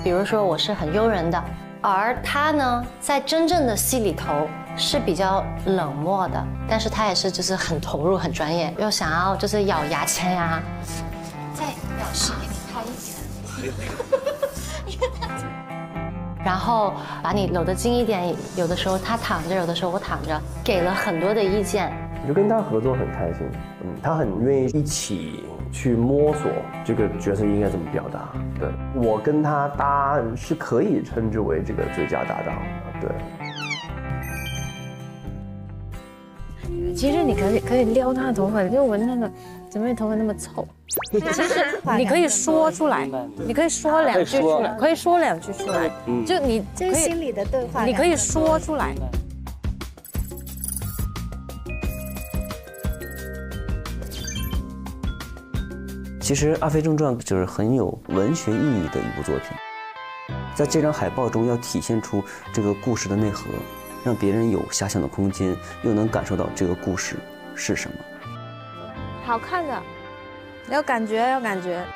比如说我是很悠人的，而他呢，在真正的戏里头是比较冷漠的，但是他也是就是很投入、很专业，又想要就是咬牙签呀，再表示给你看一点，然后把你搂得近一点，有的时候他躺着，有的时候我躺着，给了很多的意见。 我就跟他合作很开心，他很愿意一起去摸索这个角色应该怎么表达。对，我跟他搭是可以称之为这个最佳搭档的。 对，其实你可以撩他的头发，因为我那个怎么头发那么丑？其实你可以说出来，你可以说两句出来，可以说两句出来，就你这是心里的对话， 你可以说出来。 其实《阿飞正传》就是很有文学意义的一部作品，在这张海报中要体现出这个故事的内核，让别人有遐想的空间，又能感受到这个故事是什么。 好看的，要感觉，要感觉。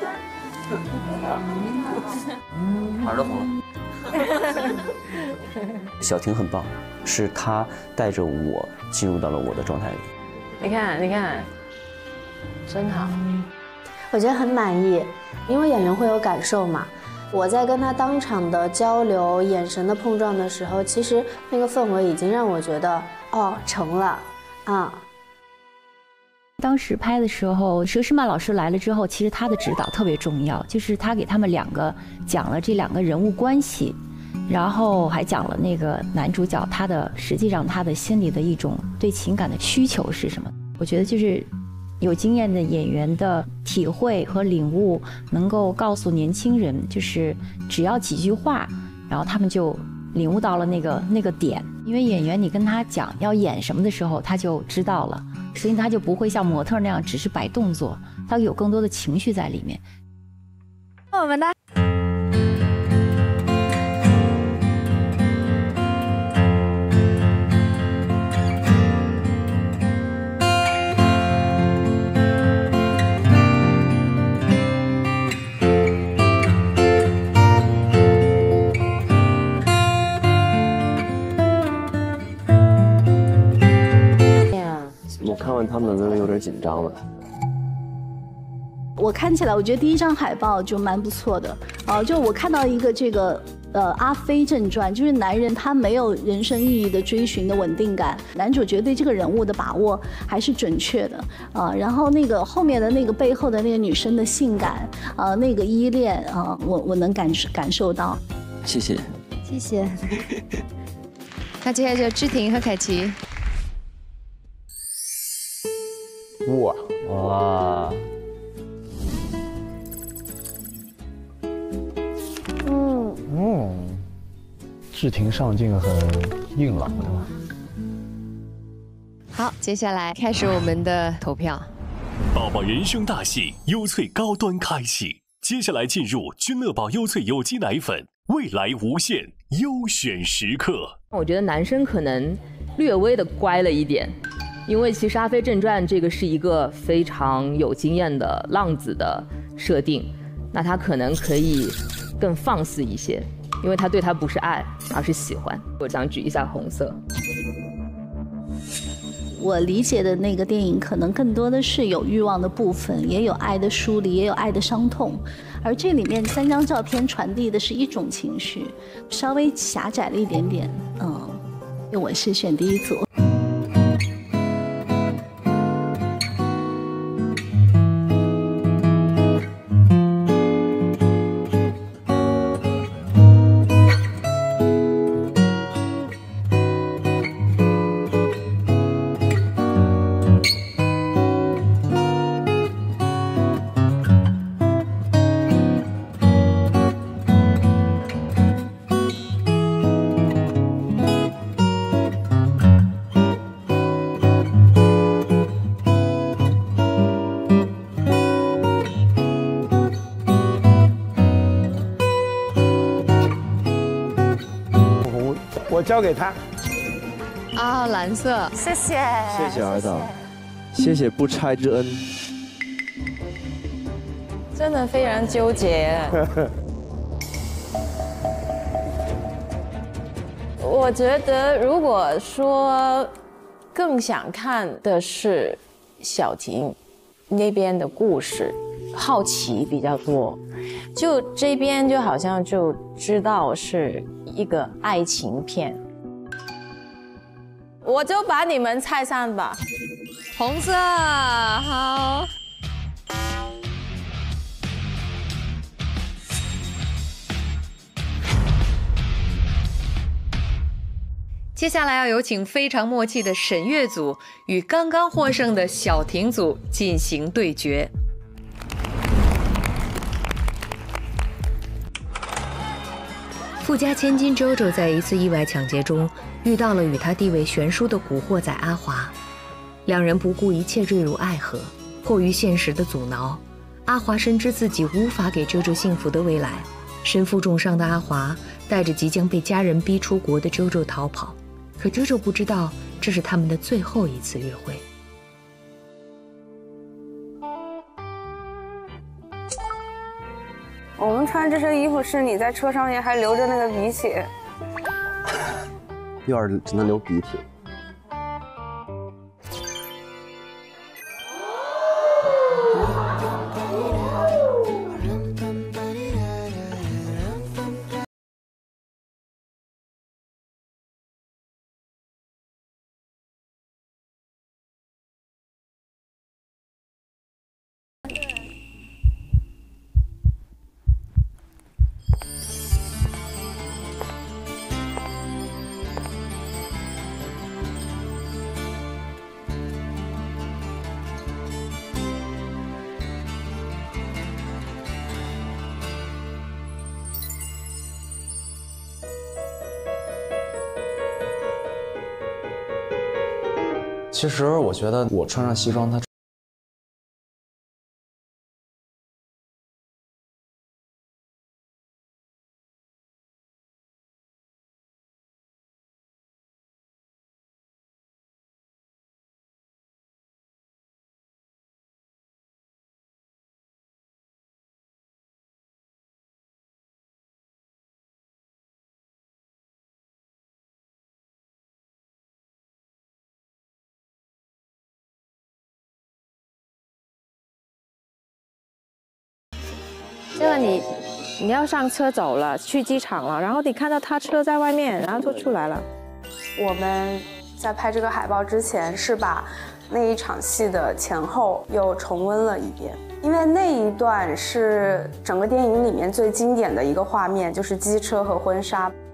耳朵红了。小婷很棒，是她带着我进入到了我的状态里。 你看，你看，真好。 我觉得很满意，因为演员会有感受嘛。我在跟他当场的交流、眼神的碰撞的时候，其实那个氛围已经让我觉得，哦，成了，啊。 当时拍的时候，佘诗曼老师来了之后，其实他的指导特别重要，就是他给他们两个讲了这两个人物关系，然后还讲了那个男主角实际上他的心里的一种对情感的需求是什么。我觉得就是有经验的演员的体会和领悟，能够告诉年轻人，就是只要几句话，然后他们就领悟到了那个点。因为演员你跟他讲要演什么的时候，他就知道了，所以他就不会像模特那样只是摆动作，他有更多的情绪在里面。 我们的。 我看完他们都有点紧张了。 我看起来，我觉得第一张海报就蛮不错的，就我看到一个这个阿飞正传，就是男人他没有人生意义的追寻的稳定感，男主角对这个人物的把握还是准确的然后那个后面的那个背后的那个女生的性感那个依恋我能感受到。 谢谢， 谢谢。 那接下来就知婷和凯琪。 哇！ 志婷上镜很硬朗，对吧？ 好，接下来开始我们的投票。 宝宝人生大戏，优萃高端开启。接下来进入君乐宝优萃有机奶粉，未来无限优选时刻。 我觉得男生可能略微的乖了一点。因为其实《阿飞正传》这个是一个非常有经验的浪子的设定，那他可能可以更放肆一些，因为他对他不是爱，而是喜欢。我想举一下红色。 我理解的那个电影可能更多的是有欲望的部分，也有爱的疏离，也有爱的伤痛，而这里面3张照片传递的是一种情绪，稍微狭窄了一点点。因为我是选第一组。 我交给他。 蓝色， 谢谢， 谢谢尔导，谢谢不拆之恩。 真的非常纠结。 我觉得如果说更想看的是小婷那边的故事，好奇比较多。就这边就好像就知道是一个爱情片，我就把你们拆散吧。红色好。 接下来要有请非常默契的沈月组与刚刚获胜的小婷组进行对决。富家千金周周在一次意外抢劫中遇到了与他地位悬殊的古惑仔阿华，两人不顾一切坠入爱河。迫于现实的阻挠，阿华深知自己无法给周周幸福的未来，身负重伤的阿华带着即将被家人逼出国的周周逃跑。可周周不知道，这是他们的最后一次约会。 我们穿这身衣服是你在车上也还流着那个鼻血， 要是只能流鼻涕。 其实我觉得我穿上西装，它这个你要上车走了，去机场了，然后你看到他车在外面，然后就出来了。 我们在拍这个海报之前是把那一场戏的前后又重温了一遍，因为那一段是整个电影里面最经典的一个画面，就是机车和婚纱。